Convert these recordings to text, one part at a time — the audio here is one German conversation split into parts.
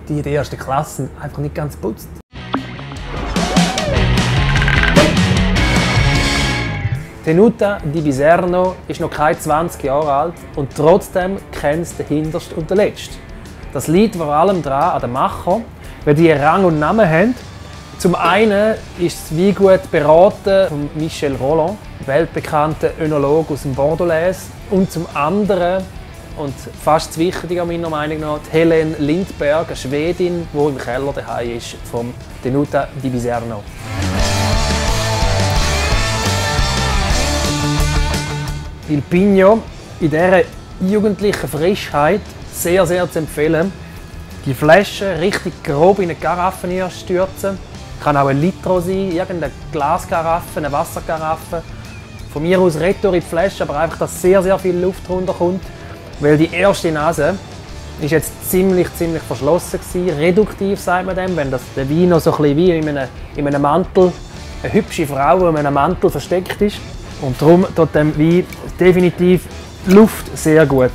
die in der ersten Klasse einfach nicht ganz putzt. Tenuta di Biserno ist noch keine 20 Jahre alt und trotzdem kennt es der Hinterste und der Letzte. Das liegt vor allem daran an den Macher, weil die Rang und Namen haben. Zum einen ist das Weingut beraten von Michel Rolland, weltbekannter Önologe aus dem Bordelaise. Und zum anderen, und fast wichtiger meiner Meinung nach, Helene Lindberg, eine Schwedin, die im Keller daheim ist, vom Tenuta di Biserno. Il Pigno, in dieser jugendlichen Frischheit sehr zu empfehlen. Die Flasche richtig grob in eine Karaffe stürzen. Kann auch ein Litro sein, irgendeine Glaskaraffe, eine Wasserkaraffe. Von mir aus retour in die Flasche, aber einfach, dass sehr viel Luft runterkommt. Weil die erste Nase ist jetzt ziemlich verschlossen gewesen. Reduktiv sagt man dem, wenn der Wein noch so ein bisschen wie in einem Mantel, eine hübsche Frau in einem Mantel versteckt ist. Und darum tut dem Wein definitiv Luft sehr gut.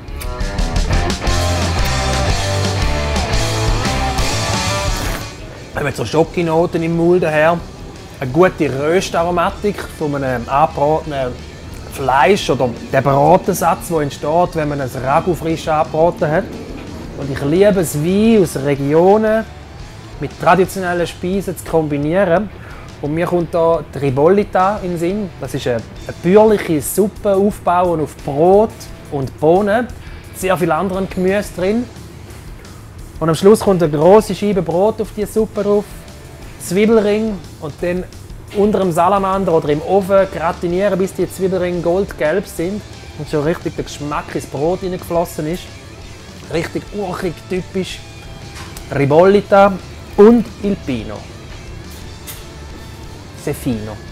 Wir haben so Schokonoten im Mund daher, eine gute Röstaromatik von einem angebratenen Fleisch oder der Bratensatz, der entsteht, wenn man ein Ragout frisch angebraten hat. Und ich liebe es, Wein aus Regionen mit traditionellen Speisen zu kombinieren. Und mir kommt hier die Ribollita in den Sinn. Das ist eine bäuerliche Suppe aufbauen auf Brot und Bohnen. Sehr viel anderen Gemüse drin. Und am Schluss kommt eine grosse Scheibe Brot auf die Suppe drauf, Zwiebelring und dann unter dem Salamander oder im Ofen gratinieren, bis die Zwiebelringe goldgelb sind und schon richtig der Geschmack ins Brot hineingeflossen ist. Richtig urchig, typisch. Ribollita und Il Pino. C'est fino.